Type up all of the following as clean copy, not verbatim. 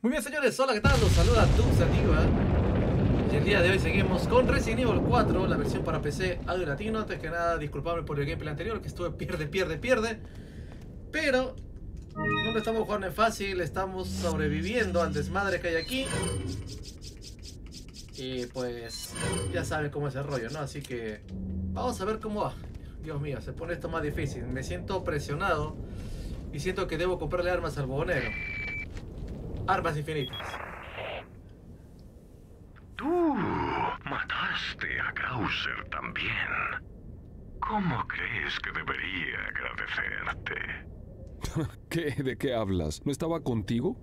Muy bien, señores, hola, ¿qué tal? Los saluda Tuxativa. Y el día de hoy seguimos con Resident Evil 4, la versión para PC audio latino. Antes que nada, disculpadme por el gameplay anterior, que estuve pierde. Pero no lo estamos jugando en fácil, estamos sobreviviendo al desmadre que hay aquí. Y pues ya saben cómo es el rollo, ¿no? Así que vamos a ver cómo va. Dios mío, se pone esto más difícil. Me siento presionado y siento que debo comprarle armas al bobonero. Armas infinitas. Tú mataste a Krauser también. ¿Cómo crees que debería agradecerte? ¿Qué? ¿De qué hablas? ¿No estaba contigo?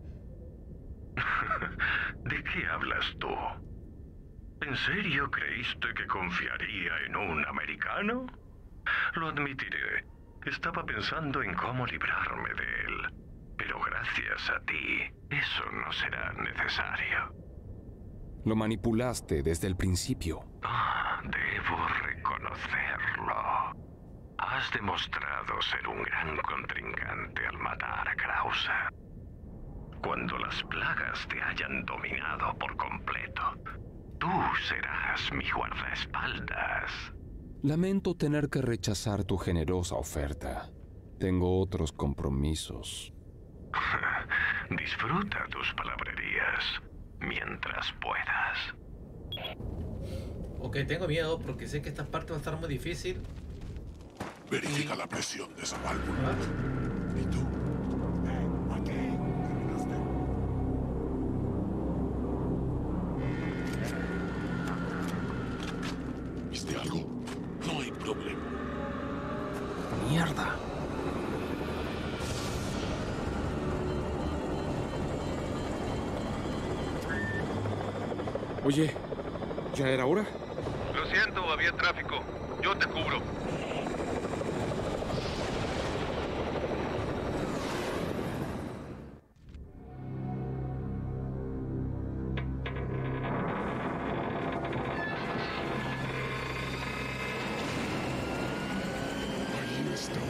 ¿De qué hablas tú? ¿En serio creíste que confiaría en un americano? Lo admitiré. Estaba pensando en cómo librarme de él. Pero gracias a ti, eso no será necesario. Lo manipulaste desde el principio. Debo reconocerlo. Has demostrado ser un gran contrincante al matar a Krauser. Cuando las plagas te hayan dominado por completo, tú serás mi guardaespaldas. Lamento tener que rechazar tu generosa oferta. Tengo otros compromisos. Disfruta tus palabrerías mientras puedas. Ok, tengo miedo porque sé que esta parte va a estar muy difícil. Verifica la presión de esa válvula. ¿Ah? ¿Y tú? ¿Viste algo? No hay problema. ¡Mierda! Oye, ¿ya era hora? Lo siento, había tráfico. Yo te cubro. Ahí está.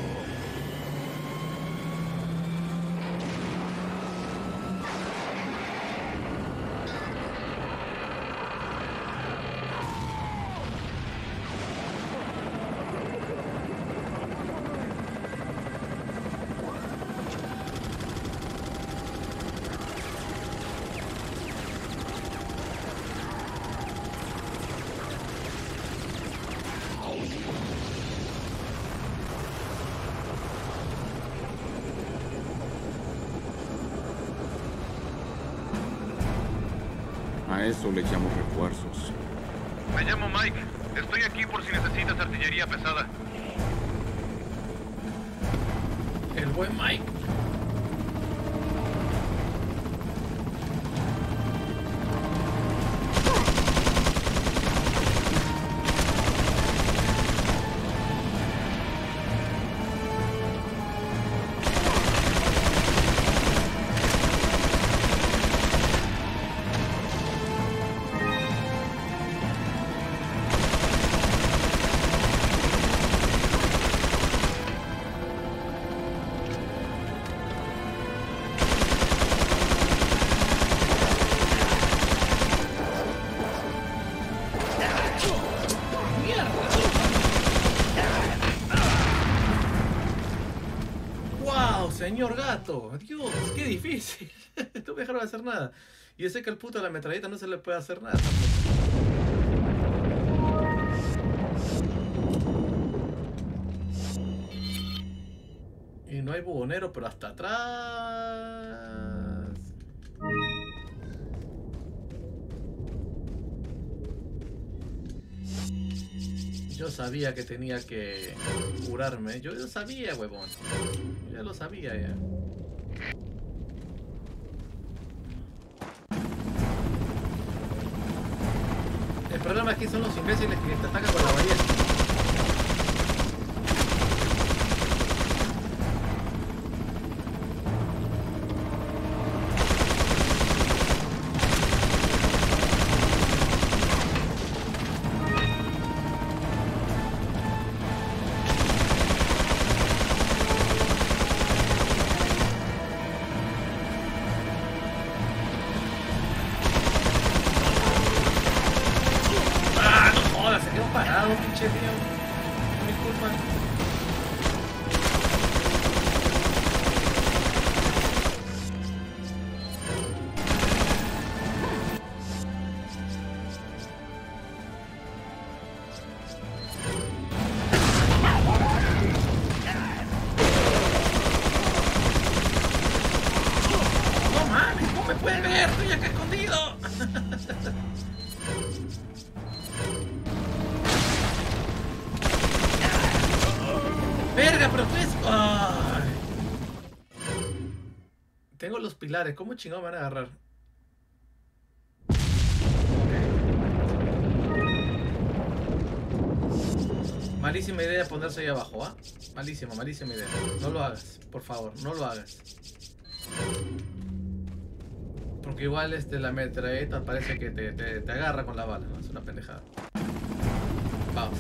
A eso le llamo refuerzos. Me llamo Mike. Estoy aquí por si necesitas artillería pesada. El buen Mike. ¡Wow, señor gato! ¡Dios, qué difícil! No me dejaron hacer nada. Y yo sé que al puto de la metralleta no se le puede hacer nada tampoco. Y no hay bubonero, pero hasta atrás. Yo sabía que tenía que curarme. Yo sabía, huevón. Ya lo sabía ya. El problema aquí son los imbéciles que te atacan con la ballesta. Vamos, pinche tío. No es culpa. No mames, ¿cómo me puede ver? Estoy acá escondido. Verga, pero pues. Ay. Tengo los pilares, ¿cómo chingón me van a agarrar? Malísima idea ponerse ahí abajo, ¿ah? Malísima, malísima idea. No lo hagas, por favor, no lo hagas. Porque igual la metralleta parece que te agarra con la bala, ¿no? Es una pendejada. Vamos.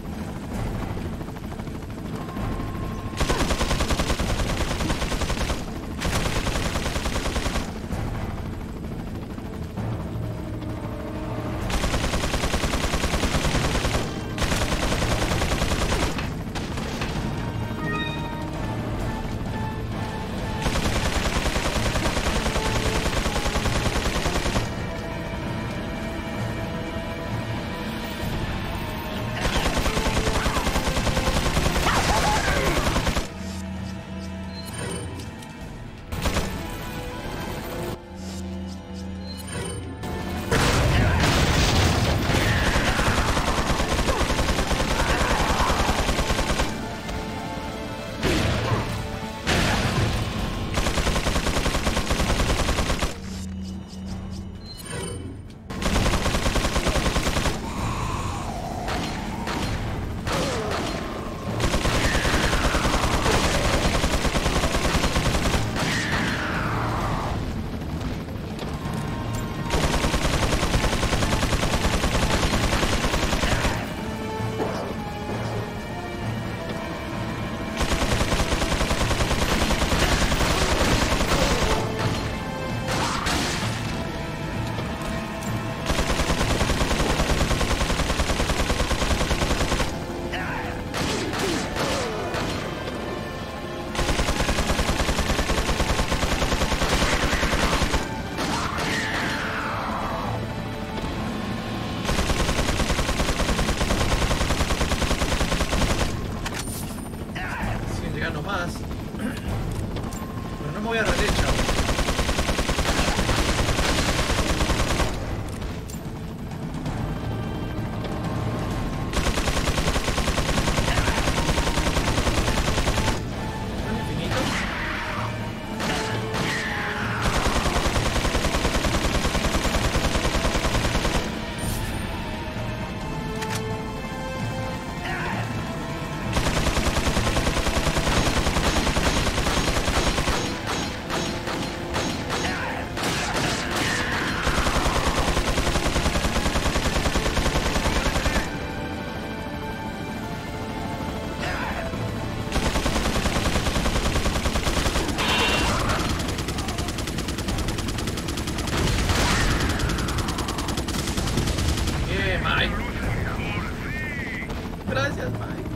Gracias, Mike.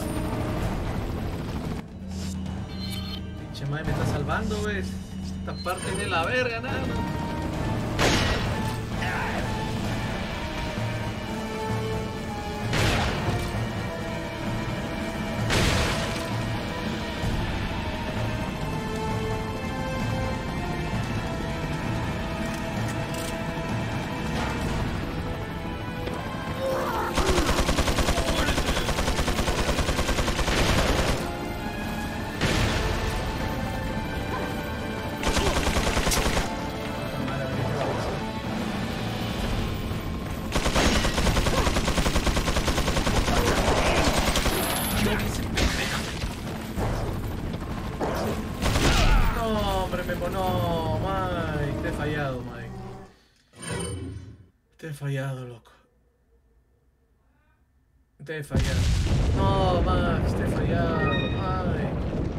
Pinche Mike me está salvando, ves. Esta parte de la verga, nada. Te he fallado, loco. Te he fallado. No, Max, te he fallado. Ay.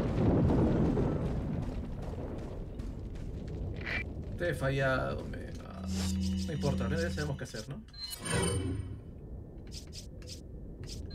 Te he fallado, no importa, ya sabemos qué hacer, ¿no?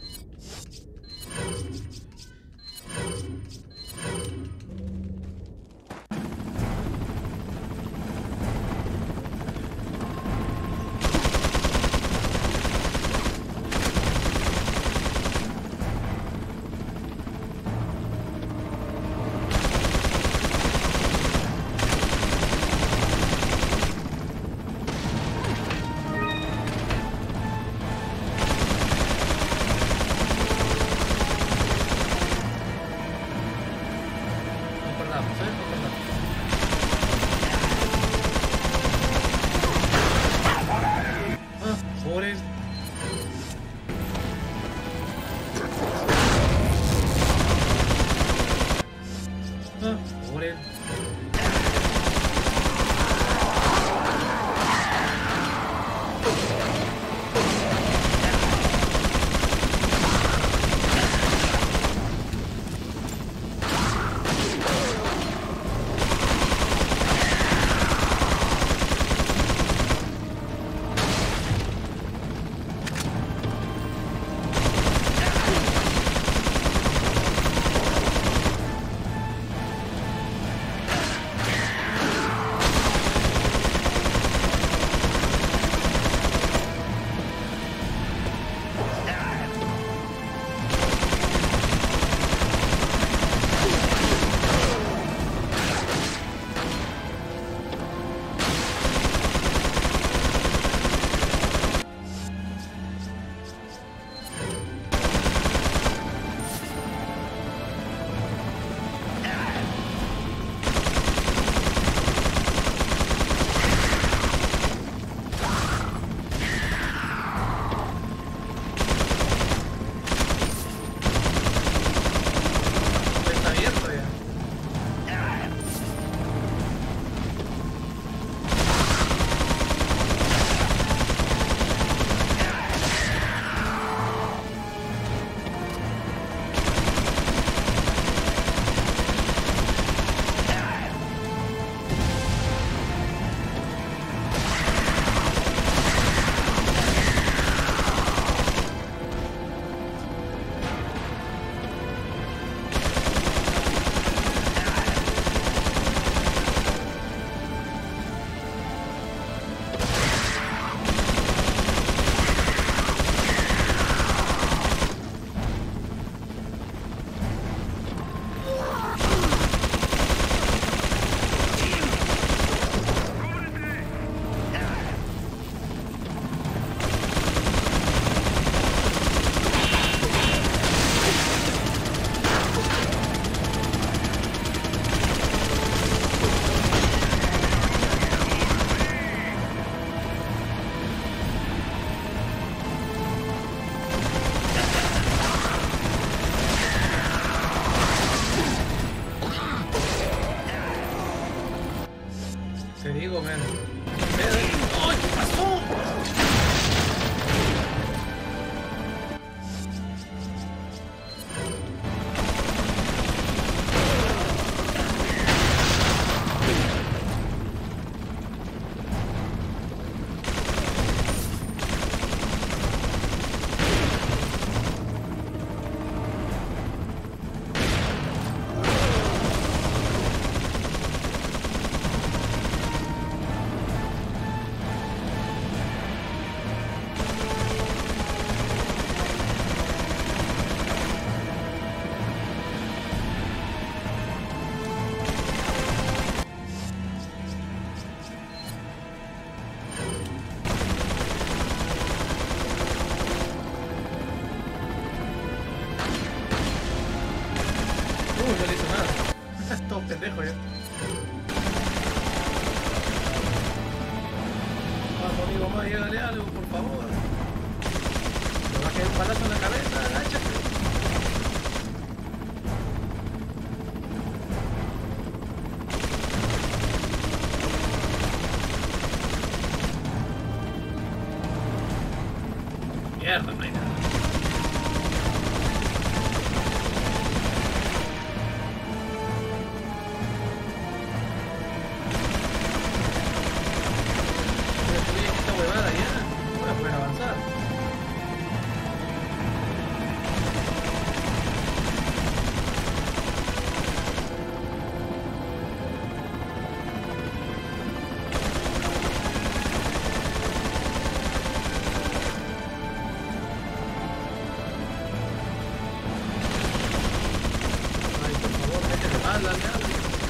¡Ay, qué pasó! No le hizo nada. Todo pendejo ya. Vamos, amigo, más, llegale algo, por favor. Me va a caer un palazo en la cabeza, agáchate. Mierda, no hay nada. Esta huevada ya, no voy a poder avanzar. Ay, por favor, métele mal, dale algo.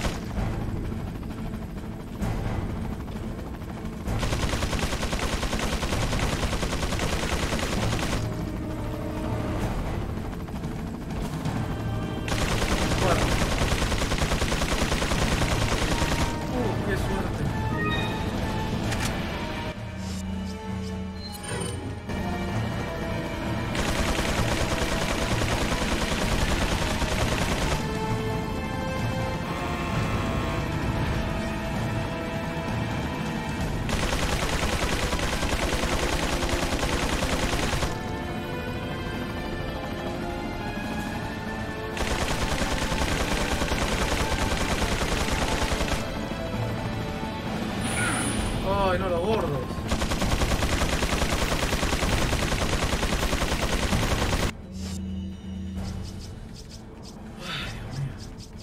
Qué suerte. Ay, no, los gordos. Ay, Dios mío.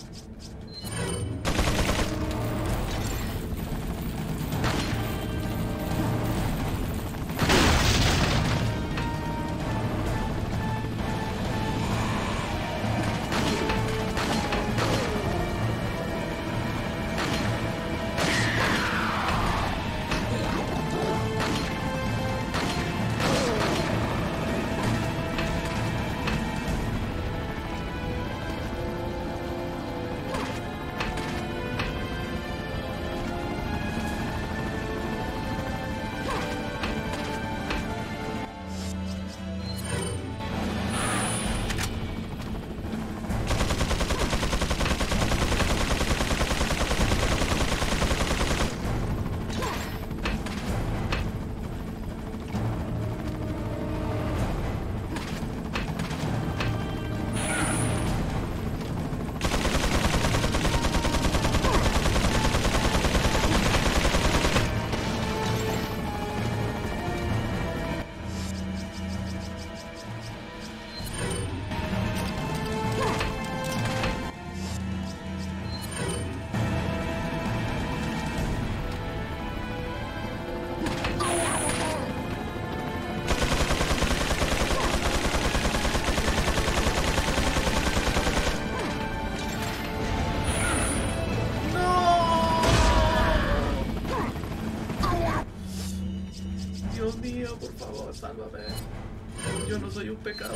Dios mío, por favor, sálvame. Yo no soy un pecador.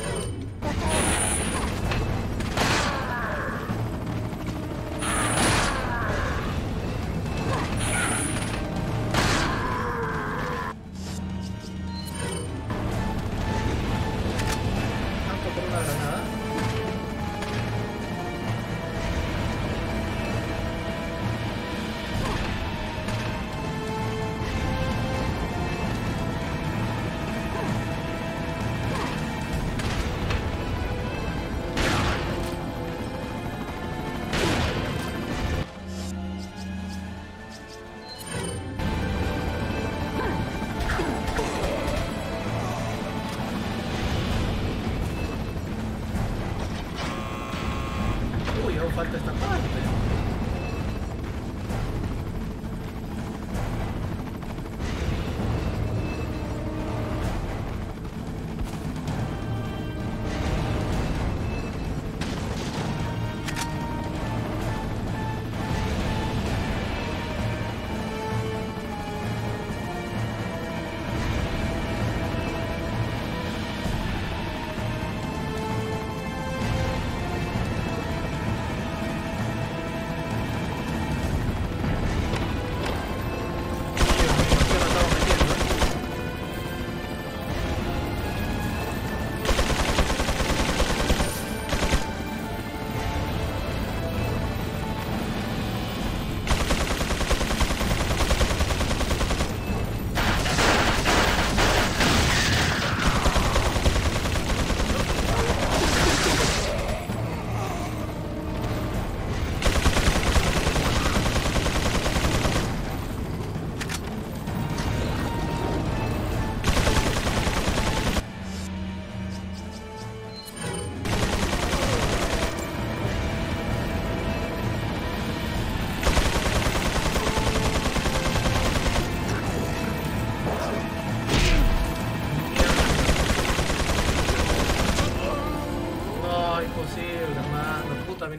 Tanto por una granada.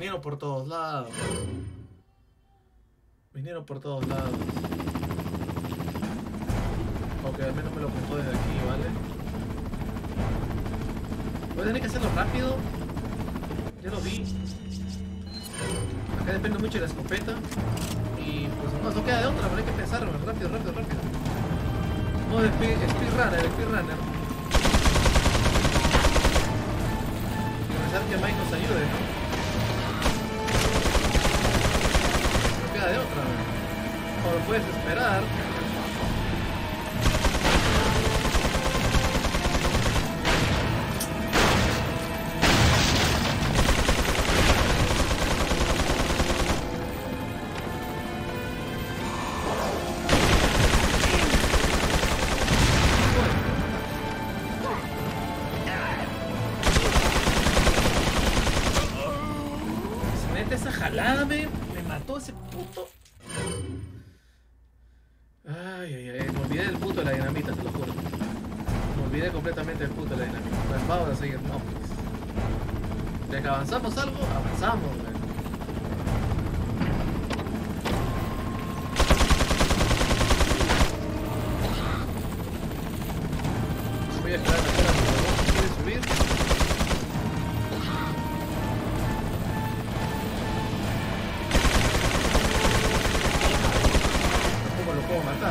Vinieron por todos lados. Vinieron por todos lados. Ok, al menos me lo apuntó desde aquí, ¿vale? Voy a tener que hacerlo rápido. Ya lo vi. Acá depende mucho de la escopeta. Y pues no queda de otra, pero hay que pensar rápido. No, el speedrunner. Y pensar que Mike nos ayude, ¿no? No queda de otra, ¿no? O lo puedes esperar. Esa jalada me mató ese puto. Ay, me olvidé del puto de la dinamita, te lo juro. Me olvidé completamente del puto de la dinamita. Pues vamos a seguir, no, pues. De que avanzamos algo, avanzamos, güey. Voy a esperar a que la quiere subir. Puedo matar.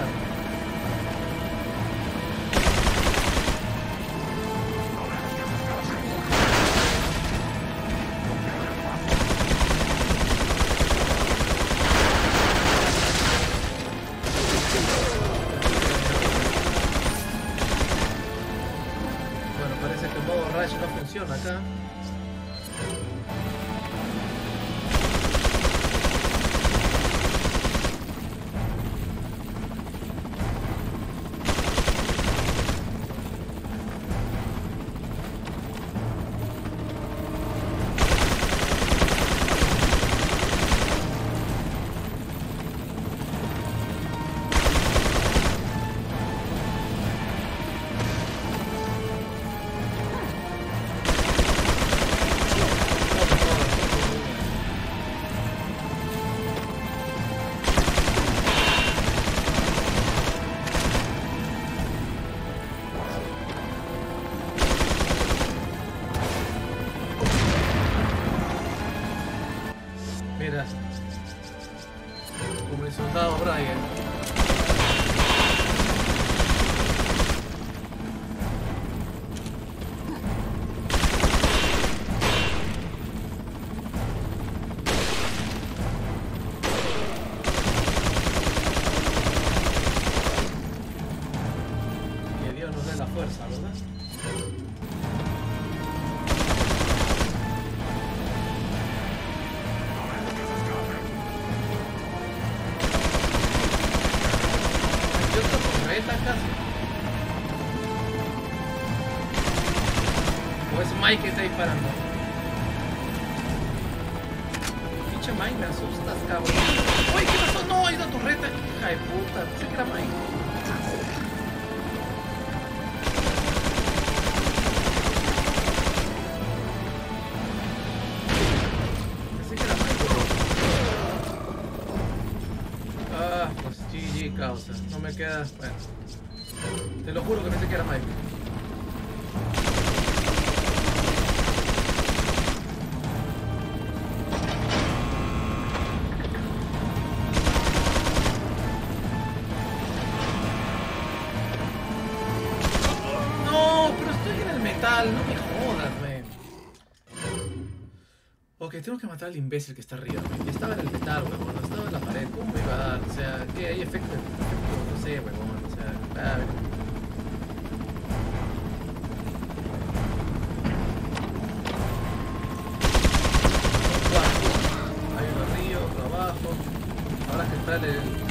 Bueno, parece que el modo Rush no funciona acá. Mira, como el soldado Brian. Que Dios nos dé la fuerza, ¿verdad? O es Mike que está disparando. Pinche Mike, me asustas, cabrón. Uy, ¿qué pasó? No, hay una torreta. Hija de puta, pensé que era Mike. Pensé que era Mike. Ah, pues GG, causa. No me queda. Bueno. Te lo juro que pensé que era Mike. No, pero estoy en el metal, no me jodas, man. Ok, tengo que matar al imbécil que está arriba, man. Estaba en el metal, huevón, no estaba en la pared, ¿cómo me iba a dar? O sea, ¿qué hay efecto? No sé, huevón, o sea, a ver. Hay uno arriba, otro abajo. Ahora que está el...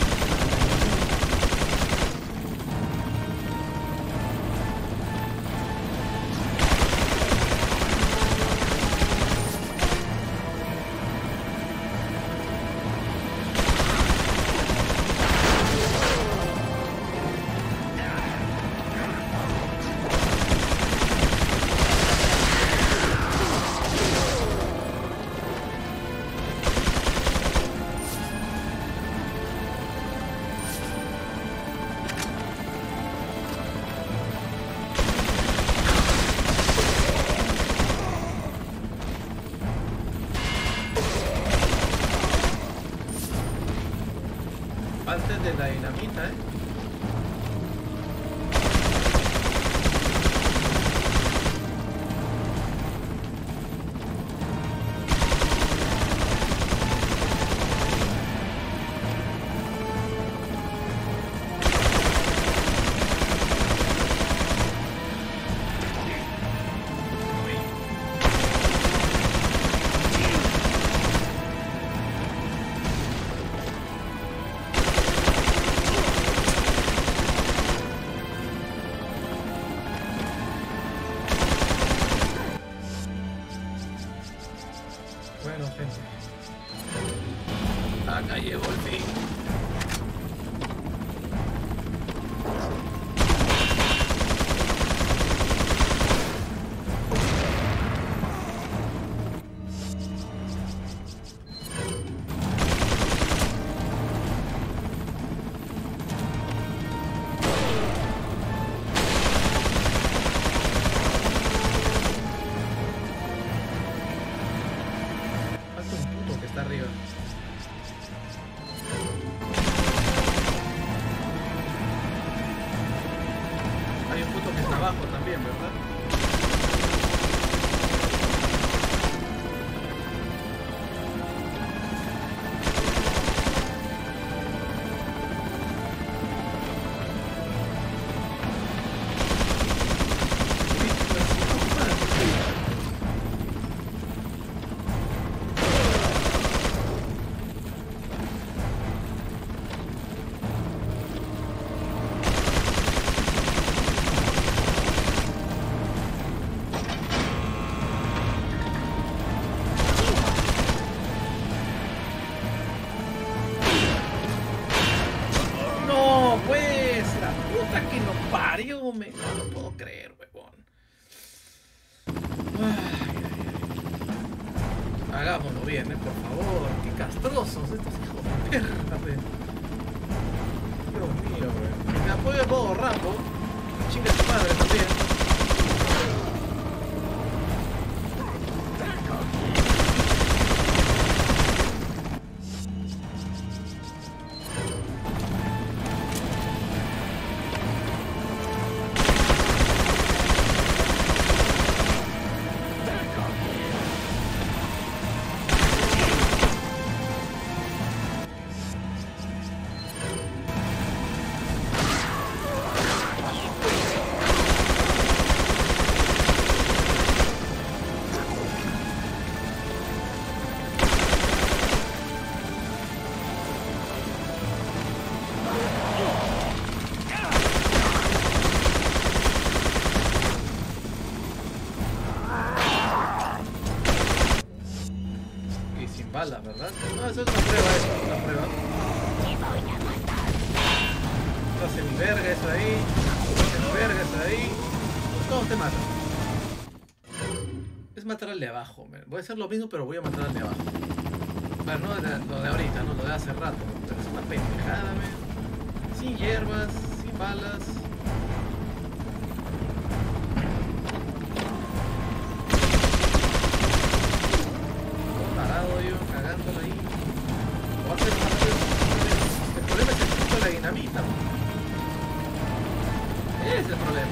Hay un punto que está abajo también, ¿verdad? No lo puedo creer, huevón. Hagámoslo bien, por favor. Qué castrosos estos hijos de perra, Dios mío, weón. Me apoyo de modo Rambo. Chinga su madre también. Bala, ¿verdad? No, eso es una prueba, eso es una prueba. No se mi verga eso ahí. No se mi verga eso ahí. Todos te matan. Es matar al de abajo, man. Voy a hacer lo mismo, pero voy a matar al de abajo. Bueno, no lo de ahorita, no lo de hace rato. Pero es una pendejada, man. Sin hierbas, sin balas. Ahí. El problema es el punto de la dinamita. Ese es el problema.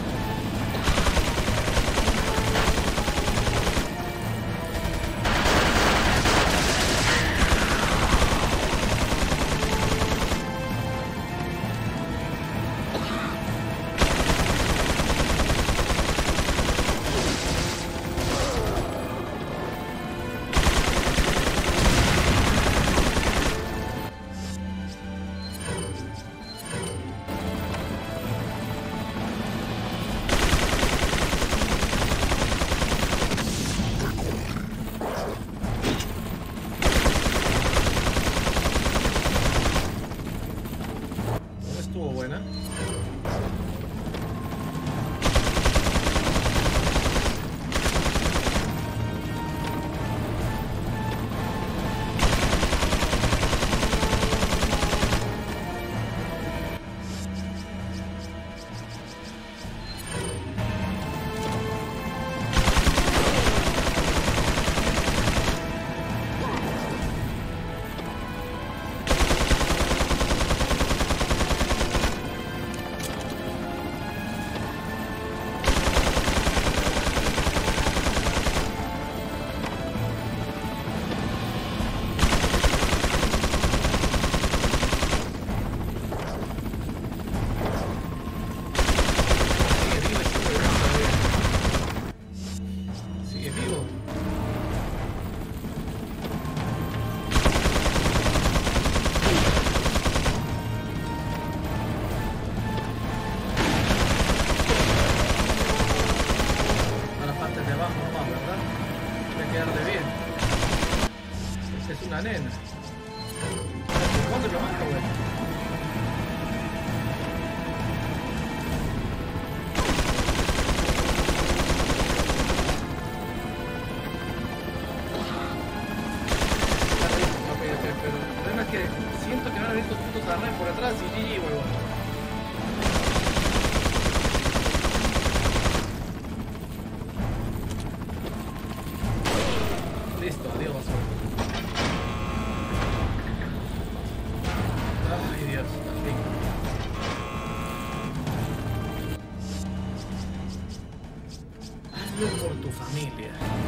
cambio por tu familia.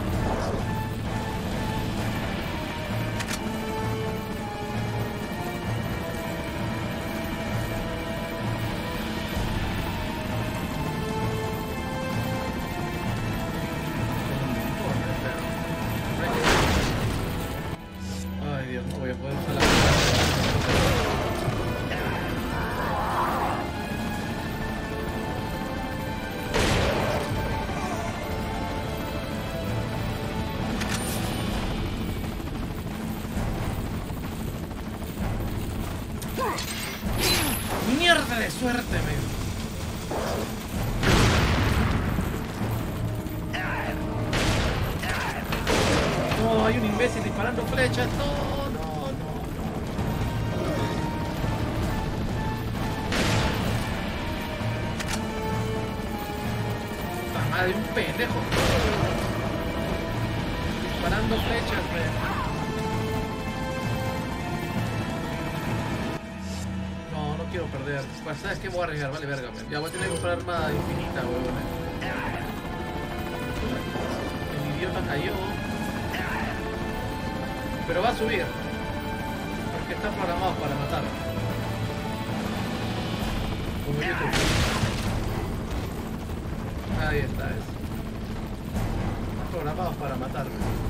Ay, Dios, no voy a poder usar la... ¡Mierda de suerte, men! No, hay un imbécil disparando flechas. No, no, no, no. Puta madre, un pendejo. Disparando flechas, men. No quiero perder. Pues, ¿sabes qué? Me voy a arriesgar, vale verga, man. Ya voy a tener que comprar arma infinita, weón. El idiota cayó. Pero va a subir. Porque están programados para matar. Como YouTube. Ahí está, eso. Están programados para matar.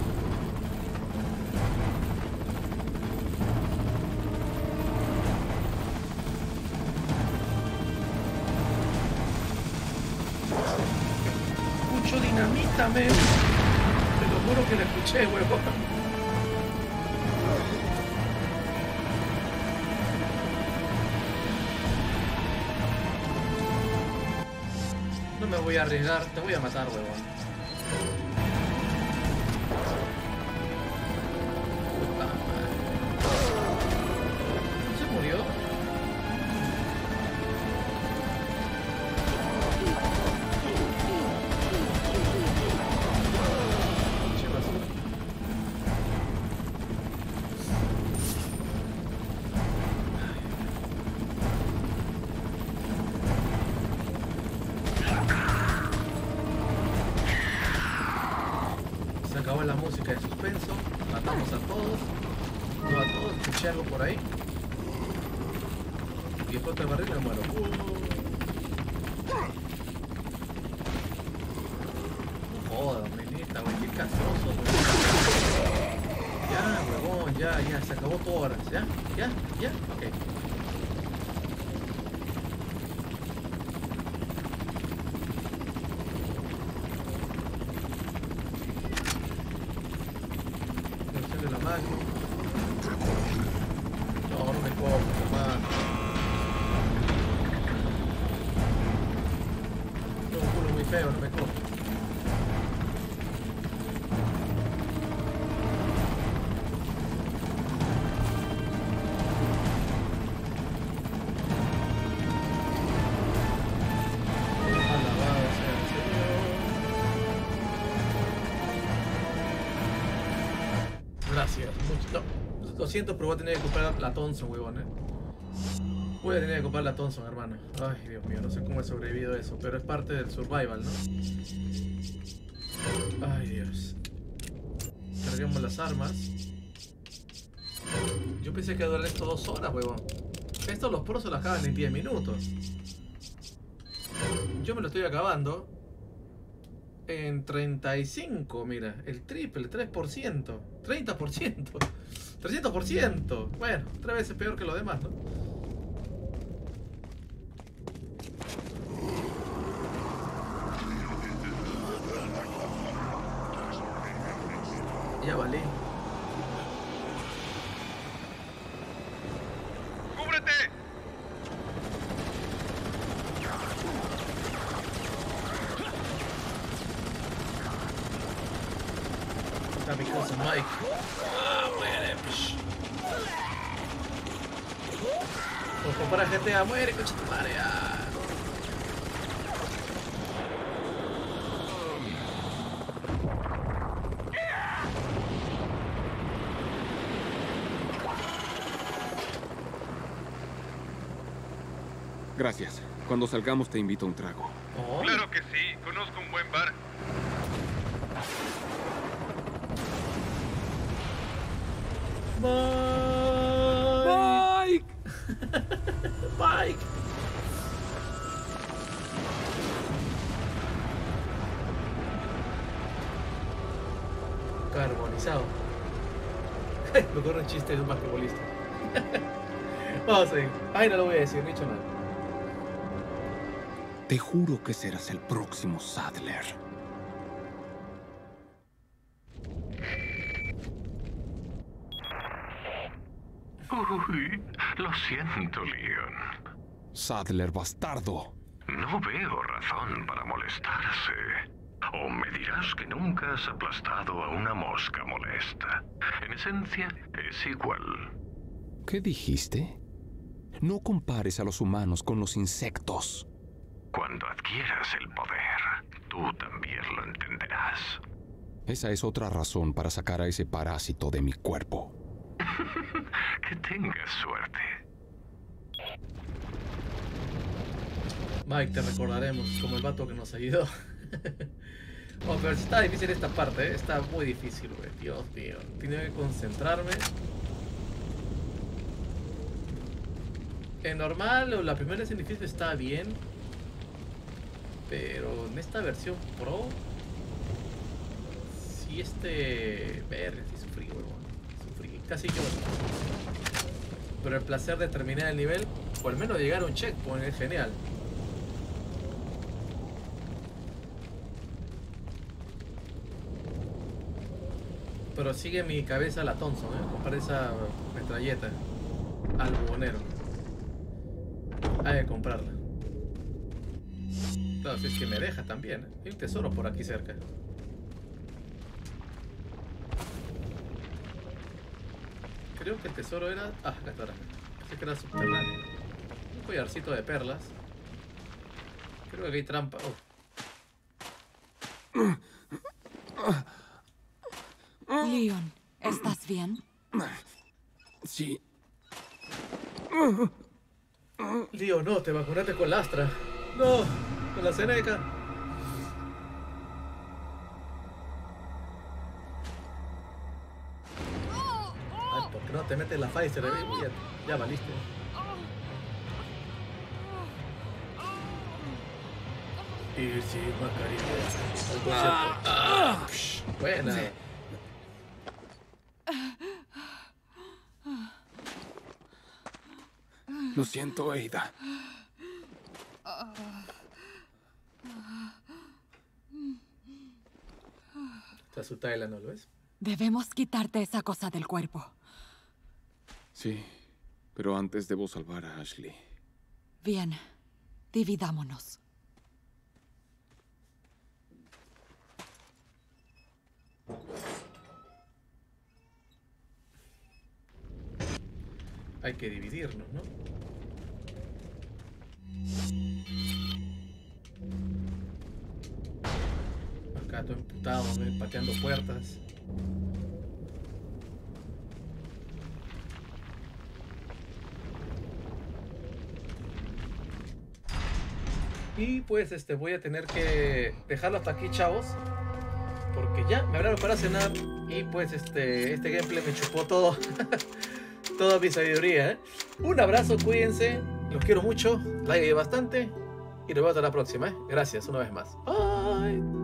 Escucho dinamita, men. Te lo juro que la escuché, huevón. No me voy a arriesgar, te voy a matar, huevón. Puta madre. ¿No se murió? Se acabó la música de suspenso, matamos a todos, no a todos, escuché algo por ahí. Y explota el barril y me muero. No jodas, menita, güey, qué castroso, güey. Ya, huevón, ya, se acabó tu hora, ya, ok. No, no me cojo, hermano. Tengo un culo muy feo, no me cojo. Alabado sea el Señor. Gracias. No. Lo siento, pero voy a tener que comprar la Thompson, huevón, Voy a tener que comprar la Thompson, hermano. Ay, Dios mío, no sé cómo he sobrevivido a eso, pero es parte del survival, ¿no? Ay, Dios. Carguemos las armas. Yo pensé que iba a durar esto 2 horas, huevón. Estos los pros se los acaban en 10 minutos. Yo me lo estoy acabando en 35, mira. El triple, 3%. 30%. 300%. Bueno, 3 veces peor que lo demás, ¿no? Ya vale. ¡Cúbrete! Está mi cosa, Mike. Muere. Por comprar GTA, muere, coche tu madre. Gracias. Cuando salgamos te invito a un trago. Oh. Claro que sí, conozco un buen bar. Mike. Mike. Carbonizado. Me ocurre un chiste de un basquetbolista. Vamos a ir. Ay, no lo voy a decir, no he dicho nada. Te juro que serás el próximo Sadler. Uy, lo siento, Leon. Sadler bastardo. No veo razón para molestarse. O me dirás que nunca has aplastado a una mosca molesta. En esencia, es igual. ¿Qué dijiste? No compares a los humanos con los insectos. Cuando adquieras el poder, tú también lo entenderás. Esa es otra razón para sacar a ese parásito de mi cuerpo. Que tengas suerte. Mike, te recordaremos como el vato que nos ayudó. Oh, pero está difícil esta parte, ¿eh? Está muy difícil, güey. Dios mío. Tengo que concentrarme. En normal, o la primera vez en difícil está bien. Pero en esta versión pro... Sí, Verga, sí sufrí, güey. Sufrí. Casi yo. Pero el placer de terminar el nivel, o al menos llegar a un checkpoint, es genial. Pero sigue mi cabeza la Thompson, ¿eh? Comprar esa metralleta al bubonero. Hay que comprarla. Claro, si es que me deja también, ¿eh? Hay un tesoro por aquí cerca. Creo que el tesoro era... Ah, acá está. Pensé que era subterráneo. Un collarcito de perlas. Creo que hay trampa. Oh. Leon, ¿estás bien? Sí. Lío, no, te vacunaste con la Astra. No, con la Seneca. Ay, ¿por qué no te metes la Pfizer? Ya valiste. Y sí, mascarilla. Buena. Lo siento, Ada. Está su Tyla, ¿no lo ves? Debemos quitarte esa cosa del cuerpo. Sí, pero antes debo salvar a Ashley. Bien, dividámonos. Hay que dividirnos, ¿no? Acá todo emputado, ¿no? Pateando puertas. Y pues voy a tener que dejarlo hasta aquí, chavos, porque ya me hablaron para cenar y pues este gameplay me chupó todo. Toda mi sabiduría, ¿eh? Un abrazo, cuídense, los quiero mucho, like bastante y nos vemos hasta la próxima, ¿eh? Gracias una vez más. Bye.